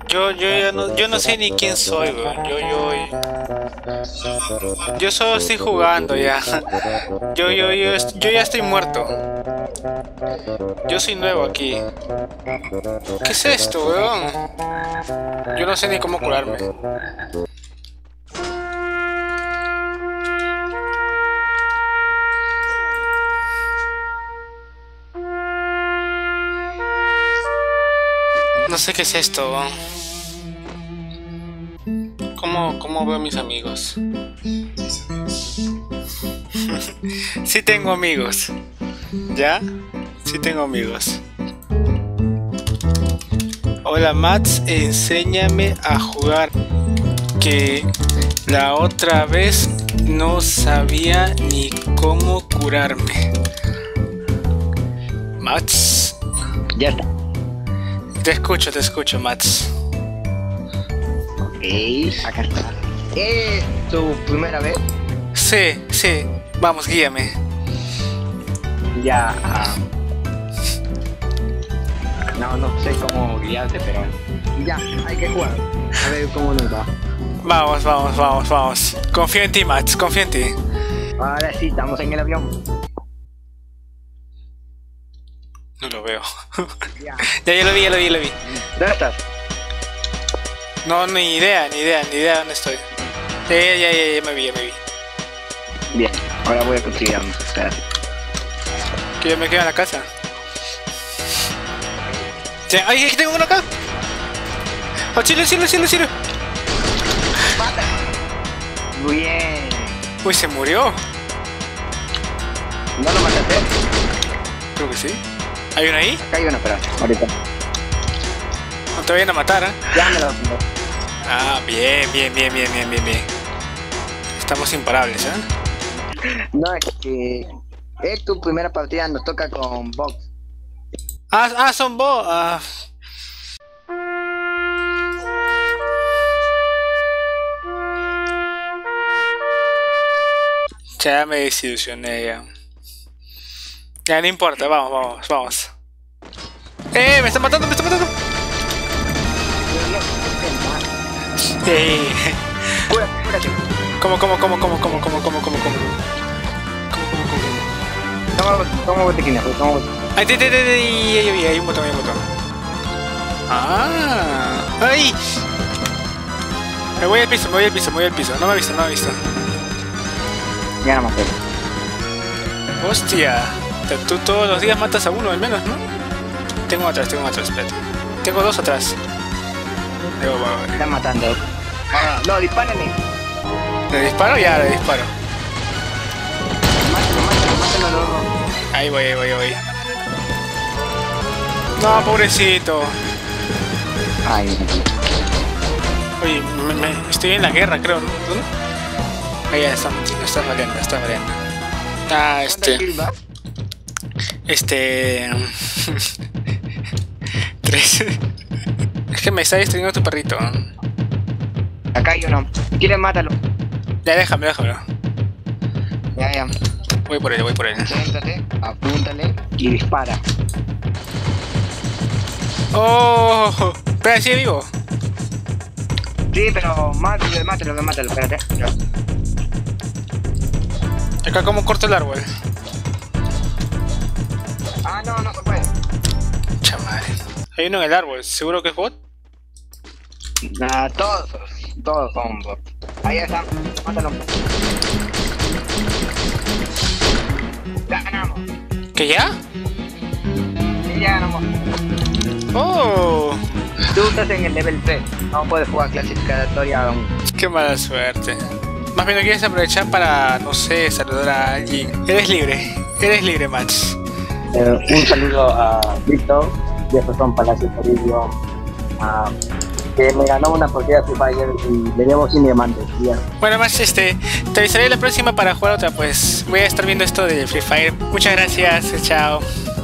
Yo no sé ni quién soy, weón. Yo solo estoy jugando ya. Yo ya estoy muerto. Yo soy nuevo aquí. ¿Qué es esto, weón? Yo no sé ni cómo curarme. No sé qué es esto, weón. ¿Cómo veo a mis amigos? Sí tengo amigos. ¿Ya? Sí tengo amigos. Hola Mats, enséñame a jugar. Que la otra vez no sabía ni cómo curarme. Mats. Ya está. Te escucho, Mats. Ok, acá está. ¿Es tu primera vez? Sí. Vamos, guíame. Ya. No sé cómo guiarte, pero ya, hay que jugar. A ver cómo nos va. Vamos. Confío en ti, Mats, confío en ti. Ahora sí, estamos en el avión. No lo veo. Ya. Ya lo vi. ¿Dónde estás? No, ni idea dónde estoy. Ya me vi. Bien, ahora voy a conseguir armas. Espérate. Que yo me quedo en la casa. ¡Ay, aquí tengo uno acá! ¡Oh, chile! ¡Mata! Bien. Uy, se murió. ¿No lo mataste? Creo que sí. ¿Hay uno ahí? Acá hay uno, espera, ahorita. No te vayan a matar, ¿eh? Ya me lo... Ah, bien. Estamos imparables, ¿eh? No, es que es tu primera partida, nos toca con box. Son vos. Ya me desilusioné ya. Ya no importa, vamos. Me están matando. Cúrate. ¿Cómo? Toma botequines, toma botequines. Hay un botón. ¡Ay! Me voy al piso. No me ha visto. Ya no maté. Hostia. Tú todos los días matas a uno al menos, ¿no? Tengo atrás, espérate. Tengo dos atrás. Me están matando. No, dispárenle. ¿Le disparo? Ya, le disparo. Mátalo, no. Ahí voy. No, pobrecito. Ay, Oye, estoy en la guerra, creo, ¿no? ¿Dónde? Ahí ya está valiendo. Tres. Es que me está distrayendo tu perrito. acá hay uno. Si quieres, mátalo. Ya, déjame. Ya. Voy por él. Siéntate, apúntale y dispara. ¡Oh! Espera, ¿sigue vivo? Sí, pero mátalo, espérate. Ya. Acá como corto el árbol. No se puede. Chamadre. Hay uno en el árbol, ¿seguro que es bot? Todos son bots. Ahí está, mátalo. Ganamos. ¿Que ya? Sí, ya ganamos. ¡Oh! Tú estás en el level 3, no puedes jugar clasificatoria aún. ¡Qué mala suerte! Más bien no quieres aprovechar para, no sé, saludar a alguien. Eres libre, Max. Un saludo a Víctor, Jefferson Palacio Toribio, que me ganó una partida Free Fire y le debo 100 diamantes. Bueno, Max, te avisaré la próxima para jugar otra, pues voy a estar viendo esto de Free Fire. Muchas gracias, chao.